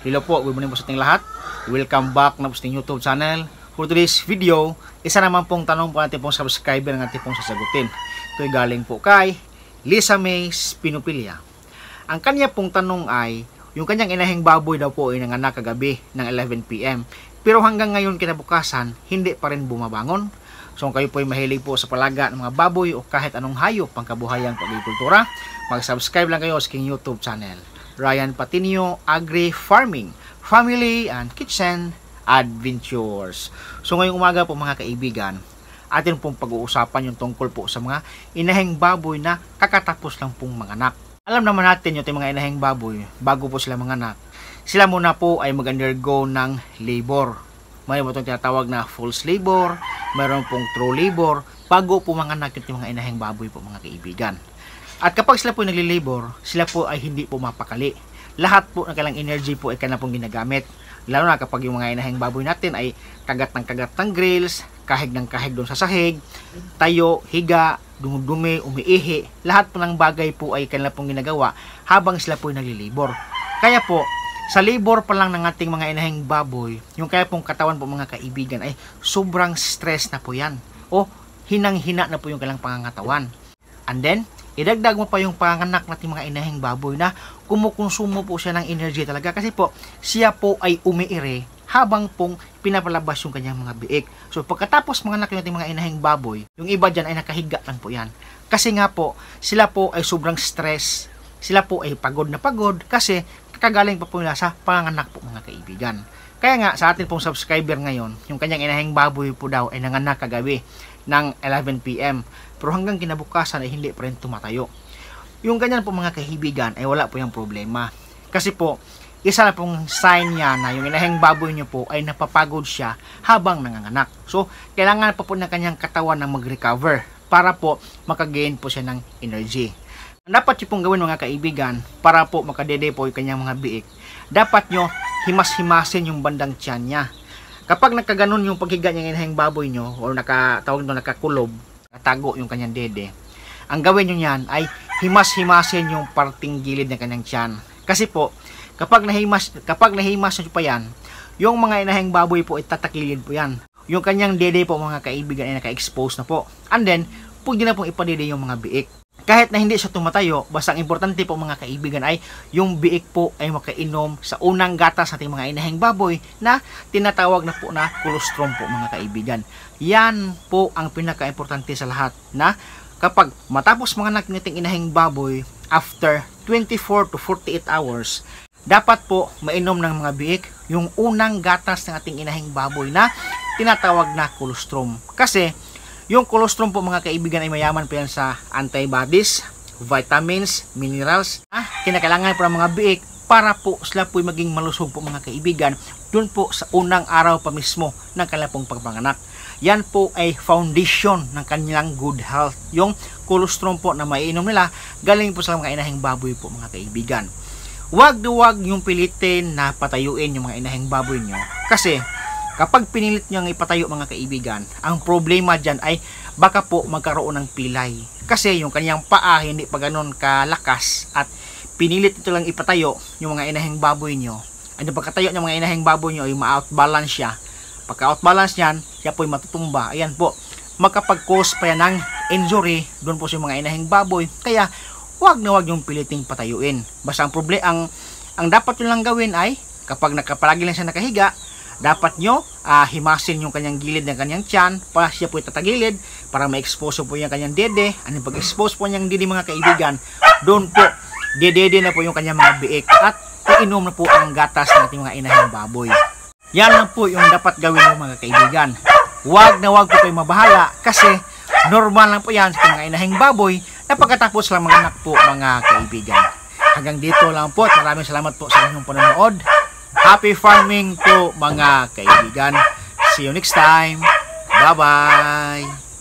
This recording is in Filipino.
Hello po, good morning po sa ating lahat. Welcome back na po sa ating YouTube channel. For today's video, isa naman pong tanong po natin pong subscriber ng ating pong sasagutin. Ito ay galing po kay Lisa May Spinopilia. Ang kanya pong tanong ay, yung kanyang inahing baboy daw po ay nanganak kagabi ng 11 PM. Pero hanggang ngayon kinabukasan, hindi pa rin bumabangon. So kung kayo po ay mahilig po sa palaga ng mga baboy o kahit anong hayop pang kabuhayang pag-agrikultura, mag-subscribe lang kayo sa aking YouTube channel. Ryan Patinio Agri Farming, Family and Kitchen Adventures. So ngayong umaga po mga kaibigan, atin pong pag-uusapan yung tungkol po sa mga inahing baboy na kakatapos lang pong manganak. Alam naman natin yung mga inahing baboy, bago po sila manganak, sila muna po ay mag-undergo ng labor. Mayroon po itong tinatawag na false labor, mayroon pong true labor, bago po manganak yung mga inahing baboy po mga kaibigan. At kapag sila po nagli-labor, sila po ay hindi po mapakali. Lahat po ng kailang energy po ay kailangan pong ginagamit. Lalo na kapag yung mga inahing baboy natin ay kagat ng grills, kahig ng kahig doon sa sahig, tayo, higa, dumi, umiihi. Lahat po ng bagay po ay kailangan pong ginagawa habang sila po ay nagli-labor. Kaya po, sa labor pa lang ng ating mga inahing baboy, yung kaya pong katawan po mga kaibigan ay sobrang stress na po yan. O hinang-hina na po yung kailang pangangatawan. And then, idagdag mo pa yung panganak natin mga inahing baboy na kumukonsumo po siya ng energy talaga kasi po siya po ay umiire habang pong pinapalabas yung kanyang mga biik. So pagkatapos manganak yung ating mga inahing baboy, yung iba dyan ay nakahiga lang po yan. Kasi nga po, sila po ay sobrang stress, sila po ay pagod na pagod kasi kakagaling pa po nila sa panganak po mga kaibigan. Kaya nga sa atin pong subscriber ngayon, yung kanyang inahing baboy po daw ay nanganak kagabi ng 11 PM. Pero hanggang kinabukasan ay hindi pa rin tumatayo. Yung ganyan po mga kaibigan ay wala po yung problema. Kasi po, isa na pong sign niya na yung inahing baboy niyo po ay napapagod siya habang nanganganak. So, kailangan pa po ng kanyang katawan na mag-recover para po makagain po siya ng energy. Dapat nyo pong gawin mga kaibigan para po makadede po yung kanyang mga biik. Dapat nyo himas-himasin yung bandang tiyan niya. Kapag nakaganon yung paghiga niya ng inahing baboy nyo o nakakulob, tago yung kanyang dede, ang gawin nyo yan ay himas-himasin yung parting gilid ng kanyang tiyan. Kasi po, kapag nahimas nyo pa yan, yung mga inahing baboy po ay tatakilid po yan. Yung kanyang dede po mga kaibigan ay naka-expose na po. And then, pwede na pong ipadede yung mga biik. Kahit na hindi siya tumatayo, basta ang importante po mga kaibigan ay yung biik po ay makainom sa unang gatas nating mga inahing baboy na tinatawag na po na colostrum po mga kaibigan. Yan po ang pinaka-importante sa lahat na kapag matapos manganak nating inahing baboy after 24 to 48 hours, dapat po mainom ng mga biik yung unang gatas ng ating inahing baboy na tinatawag na colostrum. Kasi yung colostrum po mga kaibigan ay mayaman po yan sa antibodies, vitamins, minerals na kinakailangan po ng mga biik para po sila po maging malusog po mga kaibigan dun po sa unang araw pa mismo ng kanilang pong pagpanganak. Yan po ay foundation ng kanilang good health. Yung colostrum po na maiinom nila galing po sa mga inahing baboy po mga kaibigan. Huwag yung pilitin na patayuin yung mga inahing baboy nyo kasi kapag pinilit nyo ang ipatayo mga kaibigan, ang problema dyan ay baka po magkaroon ng pilay. Kasi yung kanyang paa hindi pa ganun kalakas at pinilit ito lang ipatayo yung mga inahing baboy nyo. Ano pagkatayo ng mga inahing baboy nyo ay ma-outbalance siya. Pagka-outbalance niyan, siya po ay matutumba. Ayan po, magkapag-cause pa yan ng injury doon po sa mga inahing baboy. Kaya wag yung piliting patayuin. Basta ang dapat nyo lang gawin ay kapag palagi lang siya nakahiga, dapat nyo himasin yung kanyang gilid ng kanyang tiyan para siya po tatagilid para ma-expose po yung kanyang dede. Ano pag-expose po niyang dede mga kaibigan, doon po dede na po yung kanyang mga biik at iinom na po ang gatas ng ating mga inahing baboy. Yan lang po yung dapat gawin mo mga kaibigan. Wag po kayo mabahala kasi normal lang po yan sa mga inahing baboy na pagkatapos lang manganak po mga kaibigan. Hanggang dito lang po at maraming salamat po sa inyong panonood. Happy farming po mga kaibigan. See you next time. Bye-bye.